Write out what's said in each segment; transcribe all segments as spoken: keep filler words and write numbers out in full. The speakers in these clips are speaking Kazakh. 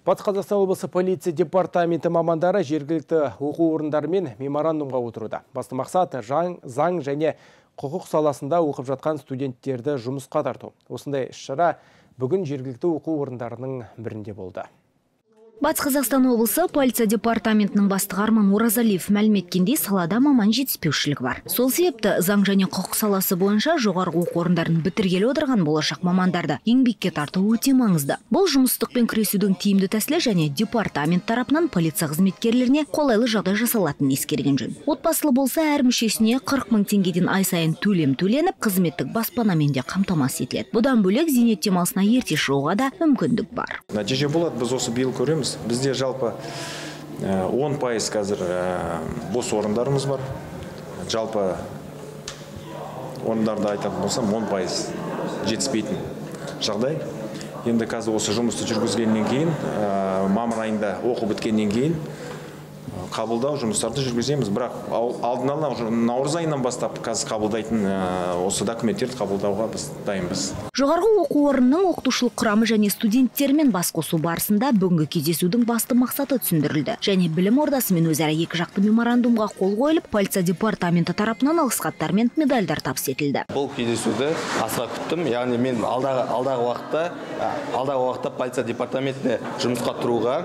Батыс Қазақстан облысы полиция департаменті мамандары жергілікті оқу орындарымен меморандумға отыруда. Басты мақсат заң және құқық саласында оқып жатқан студенттерді жұмысқа тарту. Осындай іс-шара бүгін жергілікті оқу орындарының бірінде болды. Батыс Қазақстан облысы полиция департаментінің бастығы Арман Оразалиев мәлім еткендей, салада маман жетіспеушілік бар. Сол себепті заң және құқық саласы бойынша жоғарғы оқу орындарын бітіргелі отырған болашақ мамандарды еңбекке тарту өте маңызды. Бұл жұмыссыздықпен күресудің тиімді тәсілі және департамент тарапынан полиция қызметкерлеріне қолайлы жағдай жасалатынын ескерген жөн. Отбасылы болса, әр мүшесіне қырық мың теңгеден ай сайын төлем төленіп, қызметтік баспанамен де қамтамасыз етіледі. Бұдан бөлек зейнет демалысына ерте шығуға да мүмкіндік бар. Нәтиже болады, біз осы биыл көреміз. Бізде жалпы он пайыз қазір бос орындарымыз бар. Жалпы орындарды айтатын болсам он пайыз жетіспейтін жағдай. Енді қазір осы жұмысты жүргізгеннен кейін, мамыр айында оқу біткеннен кейін қабылдау жұмыстарды жүргіземіз. Бірақ алдын ала наурыз айынан бастап қазір қабылдайтын осы документтерді қабылдауға біз дайынбыз. Жоғарғы оқу орнының оқытушылық құрамы және студенттермен бас қосу барысында бүгінгі кездесудің басты мақсаты түсіндірілді. Және білім ордасымен өзара екі жақты меморандумға қол қойылып, полиция департаменті тарапынан алғыс хаттар мен медальдар табыс етілді. Бұл кездесуді асыға күттім. Яғни мен алдағы алдағы уақытта алдағы уақытта полиция департаментіне жұмысқа тұруға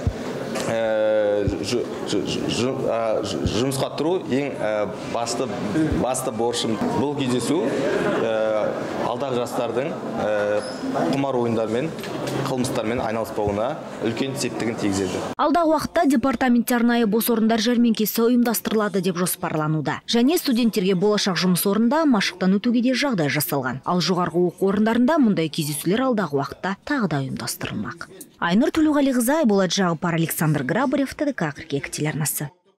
жұмысқа тұру ең басты басты борышым. Бұл кездесу алдағы жастардың құмар ойындармен, қылмыстармен айналыспауына үлкен септігін тигізеді. Алдағы уақытта департаментте арнайы бос орындар жәрмеңкесі ұйымдастырылады деп жоспарлануда. Және студенттерге болашақ жұмыс орнында машықтан өтуге де жағдай жасалған. Ал жоғарғы оқу орындарында мұндай кездесулер алдағы уақытта тағы да ұйымдастырылмақ. Айнұр Төлеуғалиқызы, Айболат Жағыпар, Александр Грабарев, ТДК қырық екі телеарнасы.